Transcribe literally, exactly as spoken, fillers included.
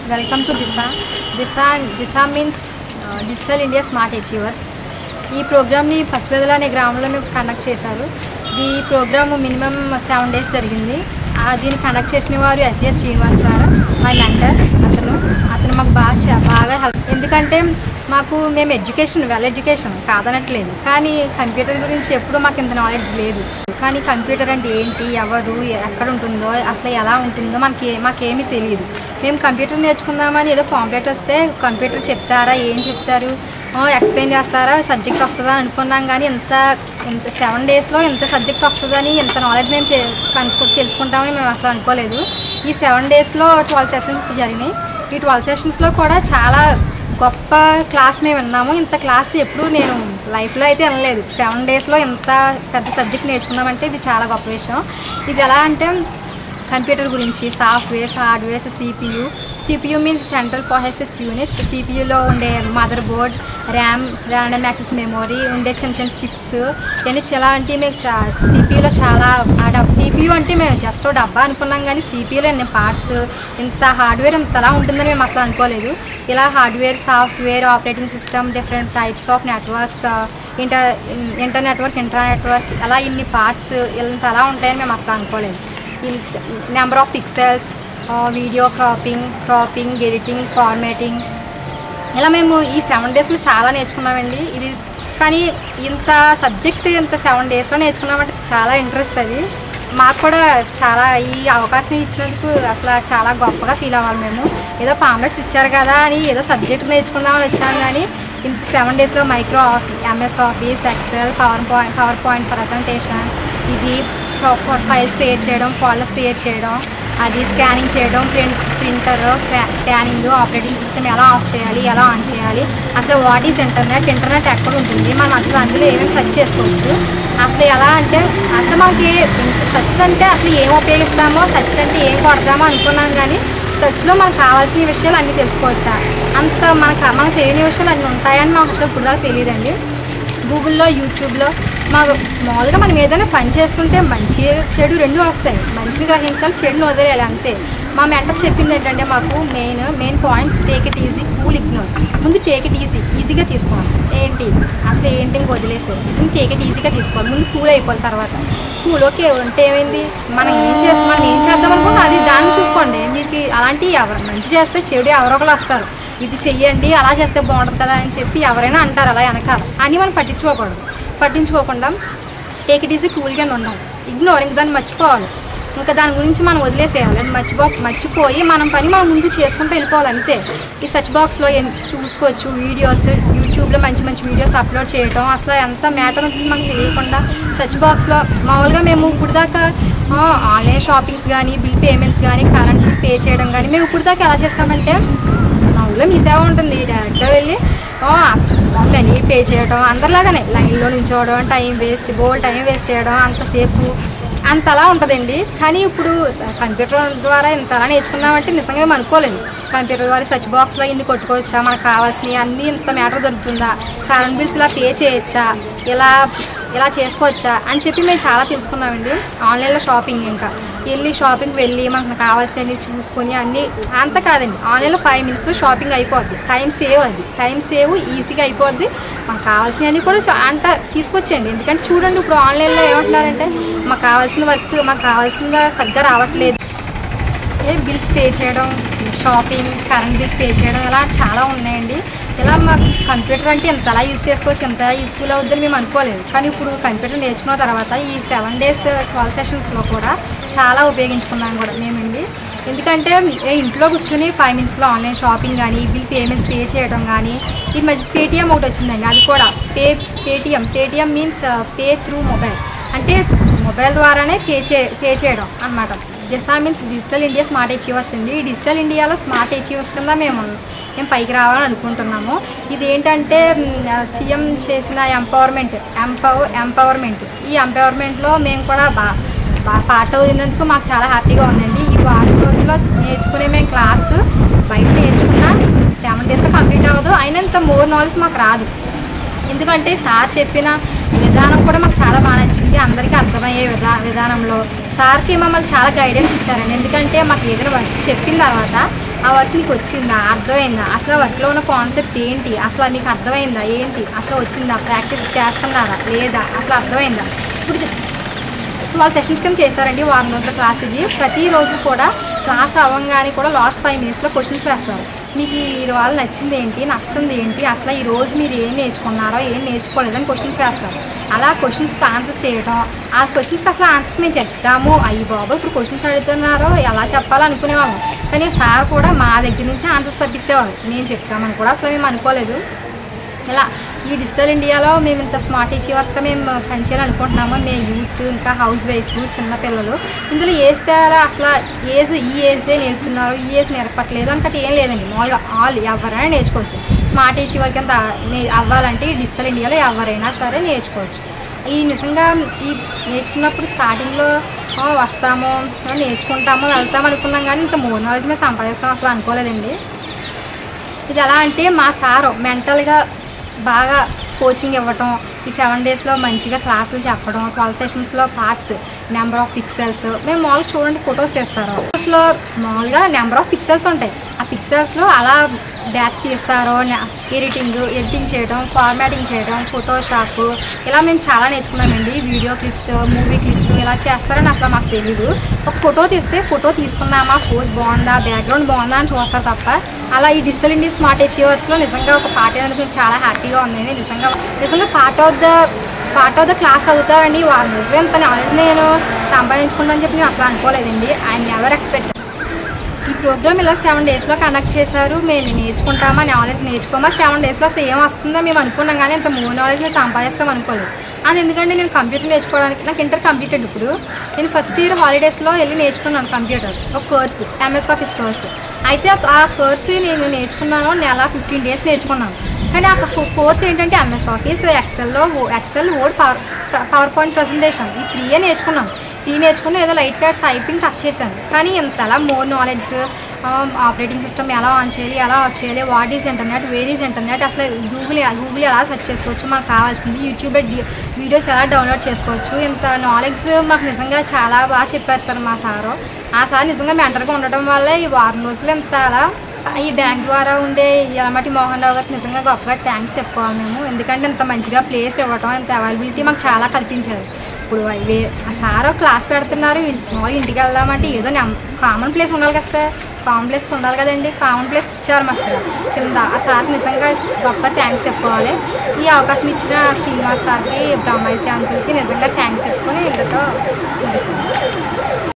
Welcome to Disha Disha Disha means digital India smart achievers. ఈ ప్రోగ్రామ్ని పసిపెదల అనే గ్రామంలో మేము కండక్ట్ చేశారు. ఈ ప్రోగ్రామ్ మినిమం సెవెన్ డేస్ జరిగింది. దీన్ని కండక్ట్ చేసిన వారు SJ Srinivas sir, my mentor. అతను అతను మాకు బాగా బాగా హెల్ప్. ఎందుకంటే మాకు మేము ఎడ్యుకేషన్ వెల్ ఎడ్యుకేషన్ కాదనట్లేదు, కానీ కంప్యూటర్ గురించి ఎప్పుడూ మాకు ఇంత నాలెడ్జ్ లేదు. కానీ కంప్యూటర్ అంటే ఏంటి, ఎవరు, ఎక్కడ ఉంటుందో, అసలు ఎలా ఉంటుందో మనకి మాకేమీ తెలియదు. మేము కంప్యూటర్ నేర్చుకుందామని ఏదో పాంప్లెట్ వస్తే కంప్యూటర్ చెప్తారా, ఏం చెప్తారు, ఎక్స్ప్లెయిన్ చేస్తారా, సబ్జెక్ట్ వస్తుందా అనుకున్నాం. కానీ ఇంత ఇంత సెవెన్ డేస్లో ఇంత సబ్జెక్ట్ వస్తుందని, ఇంత నాలెడ్జ్ మేము కనుక్కు తెలుసుకుంటామని మేము అసలు అనుకోలేదు. ఈ సెవెన్ డేస్లో ట్వెల్వ్ సెషన్స్ జరిగినాయి. ఈ ట్వెల్వ్ సెషన్స్లో కూడా చాలా గొప్ప క్లాస్ మేము విన్నాము. ఇంత క్లాస్ ఎప్పుడు నేను లైఫ్లో అయితే వినలేదు. సెవెన్ డేస్లో ఇంత పెద్ద సబ్జెక్ట్ నేర్చుకున్నామంటే ఇది చాలా గొప్ప విషయం. ఇది ఎలా అంటే కంప్యూటర్ గురించి softwares, hardwares, CPU. CPU means central processes units. సిపియులో ఉండే mother board, RAM, random access memory, ఉండే చిన్న చిన్న చిప్స్, ఇవన్నీ చాలా అంటే మేము చా సిపియులో చాలా సిపియు అంటే మేము జస్ట్ డబ్బా అనుకున్నాం. కానీ సిపియులో ఎన్ని పార్ట్స్, ఇంత హార్డ్వేర్ ఇంతలా ఉంటుందని మేము అసలు అనుకోలేదు. ఇలా hardware, software, operating system, different types of networks, inter inter network, intra network, అలా ఇన్ని పార్ట్స్ ఇంత అలా ఉంటాయని మేము అసలు అనుకోలేదు. Number of pixels, video cropping cropping editing, formatting, ఇలా మేము ఈ సెవెన్ డేస్లో చాలా నేర్చుకున్నామండి. ఇది కానీ ఇంత సబ్జెక్ట్ ఇంత సెవెన్ డేస్లో నేర్చుకున్నామంటే చాలా ఇంట్రెస్ట్. అది మాకు కూడా చాలా ఈ అవకాశం ఇచ్చినందుకు అసలు చాలా గొప్పగా ఫీల్ అవ్వాలి. మేము ఏదో పాంప్లెట్స్ ఇచ్చారు కదా అని ఏదో సబ్జెక్ట్ నేర్చుకుందామని వచ్చాము. కానీ ఇంత సెవెన్ డేస్లో micro MS office, Excel, power point power point presentation, ఇది ఫైల్స్ క్రియేట్ చేయడం, ఫోల్డర్స్ క్రియేట్ చేయడం, అది స్కానింగ్ చేయడం, print printer scanning, operating system ఎలా ఆఫ్ చేయాలి, ఎలా ఆన్ చేయాలి, అసలు వాట్ ఈజ్ ఇంటర్నెట్, ఇంటర్నెట్ ఎక్కడ ఉంటుంది, మనం అసలు అందులో ఏమేమి సెర్చ్ చేసుకోవచ్చు, అసలు ఎలా అంటే అసలు మనకి సెర్చ్ అంటే అసలు ఏం ఉపయోగిస్తామో, సెర్చ్ అంటే ఏం కొడతామో అనుకున్నాం. కానీ సెర్చ్లో మనకు కావాల్సిన విషయాలు అన్నీ తెలుసుకోవచ్చా, అంత మనకు మనకు తెలియని విషయాలు అన్నీ ఉంటాయని మాకు అసలు ఇప్పుడు దాకా తెలియదండి. గూగుల్లో, యూట్యూబ్లో మా మామూలుగా మనం ఏదైనా పని చేస్తుంటే మంచి చెడు రెండు వస్తాయి. మంచిని గ్రహించాలి, చెడుని వదిలేయాలి, అంతే. మా మెంటర్ చెప్పింది ఏంటంటే మాకు main main points take it easy, cool ignore. ముందు టేక్ ఇట్ ఈజీ, ఈజీగా తీసుకోవాలి. ఏంటి అసలు ఏంటి ఇంక వదిలేసేది, ముందు టేక్ ఇట్ ఈజీగా తీసుకోవాలి. ముందు కూల్ అయిపోవాలి. తర్వాత కూల్ ఓకే ఉంటే ఏమైంది, మనం ఏం చేస్తాం, మనం ఏం చేద్దాం అనుకుంటే అది దాన్ని చూసుకోండి. మీకు అలాంటివి ఎవరు మంచి చేస్తే చెడు ఎవరో ఒకరు వస్తారు, ఇది చెయ్యండి అలా చేస్తే బాగుంటుంది కదా అని చెప్పి ఎవరైనా అంటారు అలా వెనకాల అని మనం పట్టించుకోకూడదు. పట్టించుకోకుండా టేక్ ఇట్ ఈజీ, కూల్గా ఉండాలి. ఇగ్నోర్, ఇంక దాన్ని మర్చిపోవాలి. ఇంకా దాని గురించి మనం వదిలేసేయాలి. అది మర్చిపో మర్చిపోయి మనం పని మనం ముందు చేసుకుంటూ వెళ్ళిపోవాలి, అంతే. ఈ సర్చ్ బాక్స్లో చూసుకోవచ్చు వీడియోస్, యూట్యూబ్లో మంచి మంచి వీడియోస్ అప్లోడ్ చేయడం, అసలు ఎంత మ్యాటర్ ఉంటుంది మనకు తెలియకుండా. సర్చ్ బాక్స్లో మామూలుగా మేము ఇప్పుడు దాకా ఆన్లైన్ షాపింగ్స్ కానీ, బిల్ పేమెంట్స్ కానీ, కరెంట్ బిల్ పే చేయడం కానీ మేము ఇప్పుడు దాకా ఎలా చేస్తామంటే మా ఊళ్ళో మీ సేవ ఉంటుంది, డైరెక్ట్గా వెళ్ళి మనీ పే చేయడం, అందరిలాగానే లైన్లో నిల్చోవడం, టైం వేస్ట్, బోల్ టైం వేస్ట్ చేయడం, అంతసేపు అంతలా ఉంటుందండి. కానీ ఇప్పుడు కంప్యూటర్ ద్వారా ఇంతలా నేర్చుకున్నామంటే నిజంగా మేము అనుకోలేదు. కంప్యూటర్ ద్వారా సర్చ్ బాక్స్లో ఇన్ని కొట్టుకోవచ్చా, మనకు కావాల్సినవి అన్నీ ఇంత మ్యాటర్ దొరుకుతుందా, కరెంట్ బిల్స్ ఇలా పే చేయొచ్చా, ఇలా ఇలా చేసుకోవచ్చా అని చెప్పి మేము చాలా తెలుసుకున్నామండి. ఆన్లైన్లో షాపింగ్, ఇంకా వెళ్ళి షాపింగ్కి వెళ్ళి మనకు కావాల్సినవి చూసుకొని అన్నీ అంత కాదండి. ఆన్లైన్లో ఫైవ్ మినిట్స్లో షాపింగ్ అయిపోద్ది, టైం సేవ్, అది టైం సేవ్ ఈజీగా అయిపోద్ది. మనకు కావాల్సినవన్నీ కూడా అంట తీసుకొచ్చేయండి. ఎందుకంటే చూడండి ఇప్పుడు ఆన్లైన్లో ఏమంటున్నారంటే మాకు కావాల్సిన వర్క్ మాకు కావాల్సిందిగా సరిగ్గా రావట్లేదు, ఏ బిల్స్ పే చేయడం, షాపింగ్, కరెంట్ బిల్స్ పే చేయడం, ఇలా చాలా ఉన్నాయండి. ఇలా మాకు కంప్యూటర్ అంటే ఇంతలా యూజ్ చేసుకోవచ్చు, ఎంత యూస్ఫుల్ అవుద్దని మేము అనుకోలేదు. కానీ ఇప్పుడు కంప్యూటర్ నేర్చుకున్న తర్వాత ఈ సెవెన్ డేస్ ట్వెల్వ్ సెషన్స్లో కూడా చాలా ఉపయోగించుకున్నాను కూడా మేమండి. ఎందుకంటే ఇంట్లో కూర్చొని ఫైవ్ మినిట్స్లో ఆన్లైన్ షాపింగ్ కానీ, బిల్ పేమెంట్స్ పే చేయడం కానీ, ఈ మధ్య పేటిఎం ఒకటి వచ్చిందండి, అది కూడా pay Paytm Paytm means pay through mobile, అంటే మొబైల్ ద్వారానే పే చే పే చేయడం అన్నమాట. Disha means digital India smart achievers అండి. ఈ డిజిటల్ ఇండియాలో స్మార్ట్ అచీవర్స్ కింద మేము మేము పైకి రావాలని అనుకుంటున్నాము. ఇది ఏంటంటే సీఎం చేసిన ఎంపవర్మెంట్ ఎంపవర్ ఎంపవర్మెంట్ ఈ ఎంపవర్మెంట్లో మేము కూడా బాగా బాగా పార్ట్ అవుతున్నందుకు మాకు చాలా హ్యాపీగా ఉందండి. ఈ వారం రోజుల్లో నేర్చుకునే మేము క్లాసు బయట నేర్చుకున్నా సెవెన్ డేస్లో కంప్లీట్ అవ్వదు, అయినంత మోర్ నాలెడ్జ్ మాకు రాదు. ఎందుకంటే సార్ చెప్పిన విధానం కూడా మాకు చాలా బాగా నచ్చింది. అందరికీ అర్థమయ్యే విధా విధానంలో సార్కి మమ్మల్ని చాలా గైడెన్స్ ఇచ్చారండి. ఎందుకంటే మాకు ఏదైనా చెప్పిన తర్వాత ఆ వర్క్ మీకు వచ్చిందా, అర్థమైందా, అసలు ఆ వర్క్లో ఉన్న కాన్సెప్ట్ ఏంటి, అసలు మీకు అర్థమైందా ఏంటి, అసలు వచ్చిందా, ప్రాక్టీస్ చేస్తున్నారా లేదా, అసలు అర్థమైందా. ఇప్పుడు ట్వెల్వ్ సెషన్స్ కింద చేశారండి వారం రోజుల క్లాస్. ఇది ప్రతిరోజు కూడా క్లాస్ అవ్వగానే కూడా లాస్ట్ ఫైవ్ మినిట్స్లో క్వశ్చన్స్ వేస్తారు. మీకు ఈ వాళ్ళు నచ్చింది ఏంటి, నచ్చింది ఏంటి, అసలు ఈరోజు మీరు ఏం నేర్చుకున్నారో ఏం నేర్చుకోలేదని క్వశ్చన్స్ వేస్తారు. అలా క్వశ్చన్స్కి ఆన్సర్స్ చేయడం, ఆ క్వశ్చన్స్కి అసలు ఆన్సర్స్ మేము చెప్తాము, అయ్యి బాబు ఇప్పుడు క్వశ్చన్స్ అడుగుతున్నారో ఎలా చెప్పాలనుకునేవాళ్ళం. కానీ సార్ కూడా మా దగ్గర నుంచి ఆన్సర్స్ పంపించేవారు, మేము చెప్తామని కూడా అసలు మేము అనుకోలేదు. ఇలా ఈ డిజిటల్ ఇండియాలో మేము ఇంత స్మార్ట్ అచీవర్స్గా మేము పనిచేయాలనుకుంటున్నాము. మేము యూత్, ఇంకా హౌస్ వైఫ్స్, చిన్నపిల్లలు, ఇందులో ఏజ్ తేడా అసలు ఏజ్ ఈ ఏజే నేర్పుతున్నారు, ఈ ఏజ్ నేర్పట్లేదు అనుకంటే ఏం లేదండి. మామూలుగా ఆల్ ఎవరైనా నేర్చుకోవచ్చు. స్మార్ట్ అచీవర్ కింద అవ్వాలంటే డిజిటల్ ఇండియాలో ఎవరైనా సరే నేర్చుకోవచ్చు. ఈ నిజంగా ఈ నేర్చుకున్నప్పుడు స్టార్టింగ్లో వస్తాము, నేర్చుకుంటాము, వెళ్తాము అనుకున్నాం, కానీ ఇంత మోర్ నాలెడ్జ్ మేము సంపాదిస్తాం అసలు అనుకోలేదండి. ఇది ఎలా అంటే మా సారు మెంటల్గా బాగా కోచింగ్ ఇవ్వటం, ఈ సెవెన్ డేస్లో మంచిగా క్లాసులు చెప్పడం, ట్వెల్వ్ సెషన్స్లో పార్ట్స్, నెంబర్ ఆఫ్ పిక్సెల్స్, మేము మామూలుగా చూడండి ఫొటోస్ తీస్తారు, ఫొటోస్లో మామూలుగా నెంబర్ ఆఫ్ పిక్సెల్స్ ఉంటాయి. ఆ పిక్సెల్స్లో అలా బ్యాక్ తీస్తారో, ఎడిటింగ్ ఎడిటింగ్ చేయడం, ఫార్మాటింగ్ చేయడం, ఫోటోషాప్, ఇలా మేము చాలా నేర్చుకున్నామండి. వీడియో క్లిప్స్, మూవీ క్లిప్స్ ఇలా చేస్తారని అసలు మాకు తెలీదు. ఒక ఫోటో తీస్తే ఫోటో తీసుకున్నామా, పోజ్ బాగుందా, బ్యాక్గ్రౌండ్ బాగుందా అని చూస్తారు తప్ప, అలా ఈ డిజిటల్ ఇండియా స్మార్ట్ అచీవర్స్లో నిజంగా ఒక పార్ట్ అయినందుకు నేను చాలా హ్యాపీగా ఉందండి. నిజంగా నిజంగా part of the part of the class అవుతారండి. వారం రోజులు ఎంత నాలెడ్జ్ నేను సంపాదించుకుంటానని చెప్పి నేను అసలు అనుకోలేదండి. I never expect. ఈ ప్రోగ్రామ్ ఇలా సెవెన్ డేస్లో కండక్ట్ చేశారు. మేము నేర్చుకుంటామా, నాలెడ్జ్ నేర్చుకోమా, సెవెన్ డేస్లో అసలు ఏం వస్తుందో మేము అనుకున్నాం, కానీ ఇంత మూడు నాలెడ్జ్ మేము సంపాదిస్తాం అనుకోలేదు. అది ఎందుకంటే నేను కంప్యూటర్ నేర్చుకోవడానికి నాకు ఇంటర్ కంప్లీటెడ్. ఇప్పుడు నేను ఫస్ట్ ఇయర్ హాలిడేస్లో వెళ్ళి నేర్చుకున్నాను కంప్యూటర్, ఒక కోర్సు, ఎంఎస్ ఆఫీస్ కోర్సు. అయితే ఆ కోర్సు నేను నేర్చుకున్నాను, నెల ఫిఫ్టీన్ డేస్ నేర్చుకున్నాను. కానీ ఆ కోర్స్ ఏంటంటే ఎంఎస్ ఆఫీస్, ఎక్సెల్లో Excel, Word, power power point presentation, ఈ త్రీయే నేర్చుకున్నాను. త్రీ నేర్చుకుని ఏదో లైట్గా టైపింగ్ టచ్ చేశాను. కానీ ఇంతలా మోర్ నాలెడ్జ్, ఆపరేటింగ్ సిస్టమ్ ఎలా ఆన్ చేయాలి, ఎలా ఆఫ్ చేయాలి, what is internet, where is internet, అసలు గూగుల్ గూగుల్ ఎలా సెర్చ్ చేసుకోవచ్చు, మనకు కావాల్సింది యూట్యూబ్లో వీడియోస్ ఎలా డౌన్లోడ్ చేసుకోవచ్చు, ఇంత నాలెడ్జ్ మాకు నిజంగా చాలా బాగా చెప్పారు సార్ మా సారు. ఆ సార్ నిజంగా మెంటర్గా ఉండటం వల్ల ఈ వారం రోజులు ఇంత అలా ఈ బ్యాంక్ ద్వారా ఉండే యలమటి మోహన్ రావు గారికి నిజంగా గొప్పగా థ్యాంక్స్ చెప్పుకోవాలి మేము. ఎందుకంటే ఇంత మంచిగా ప్లేస్ ఇవ్వటం, ఇంత అవైలబిలిటీ మాకు చాలా కల్పించారు. ఇప్పుడు వే ఆ సార్ క్లాస్ పెడుతున్నారు, మామూలుగా ఇంటికి వెళ్దామంటే ఏదో కామన్ ప్లేస్ ఉండాలి కదా సార్, కామన్ ప్లేస్ ఉండాలి కదండి, కామన్ ప్లేస్ ఇచ్చారు మాకు కింద. ఆ సార్ నిజంగా గొప్పగా థ్యాంక్స్ చెప్పుకోవాలి. ఈ అవకాశం ఇచ్చిన శ్రీనివాస్ సార్కి, బ్రహ్మైసి అంకుల్కి నిజంగా థ్యాంక్స్ చెప్పుకొని ఇంతతో ముగిస్తాను.